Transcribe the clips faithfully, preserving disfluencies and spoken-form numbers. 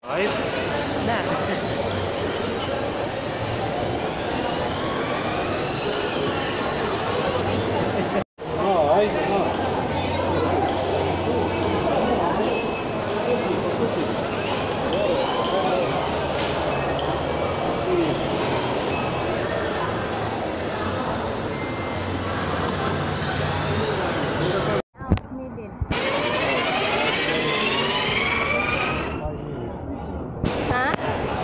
Hai? Da. No, hai, no. Hah?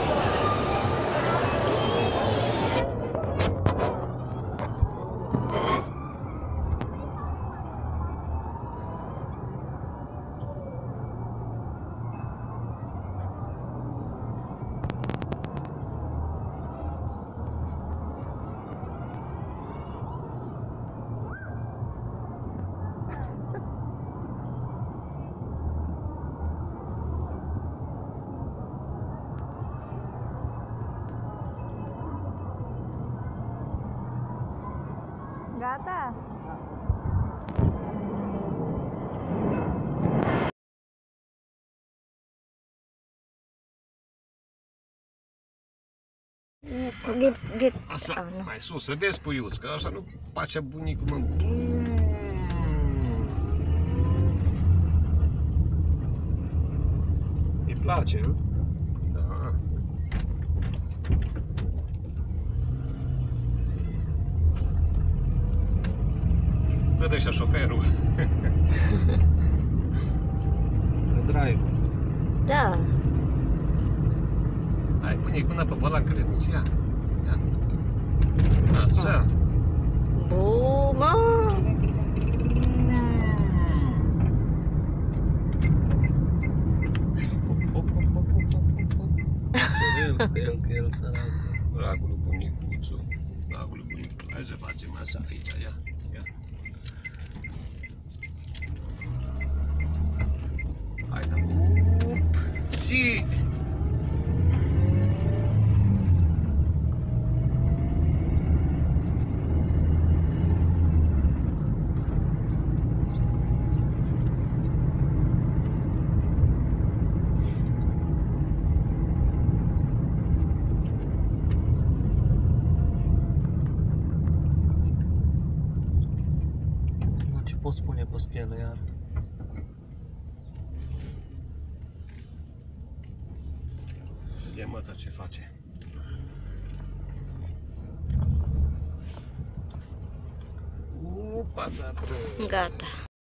Gata. Git, git. Asta, Oh, nu. mai sus, să vezi puiuț, că așa nu face bunicul, mă. Îi place, nu? Da. Vede așa șoferul. Pe drive. Da. Hai, pune-i până pe volan, crenuți, ia. Ia. Așa. Bu, mă. Hop, hop, hop, hop, hop, hop, hop. Că el, că el sărac. Dragul lui bunicuțu. Dragul lui bunicuțu. Hai să facem așa aici, ia. Ia. Hai, da. Up. Si. Nu, ce poți spune pe schelă, iar? Ia mă, dar ce face? Upa, da, bro. Gata.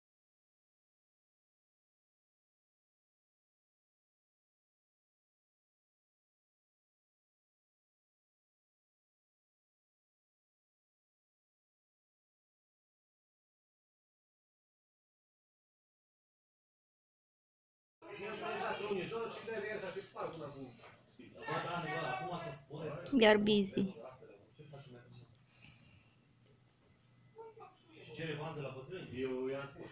Iar busy. Eu i-am spus.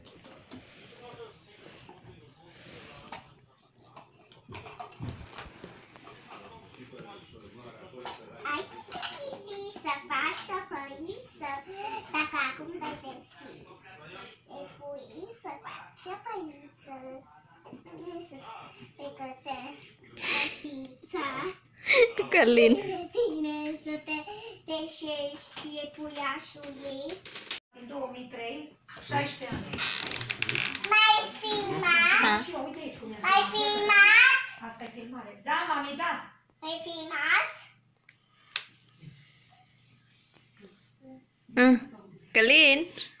Ai pisi să faci șopăiță, dacă acum dai versi. E pui să faci șopăiță, să pregătesc pizza. Călin. Cine tine să te deșești puiașul ei? În două mii trei, șaisprezece ani. Mai filmat? Și eu, uite aici cum e. Mai filmat? Asta e filmare. Da, mami, da. Mai filmat? Ah, Călin.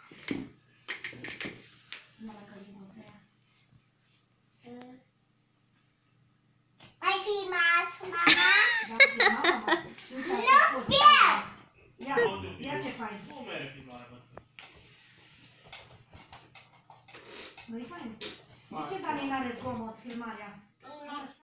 Mai filmat, mama? Da, filmat, mama. Nu fie! Ia, ia ce fain. Nu-i fain? De ce Dani n-are zgomot filmarea?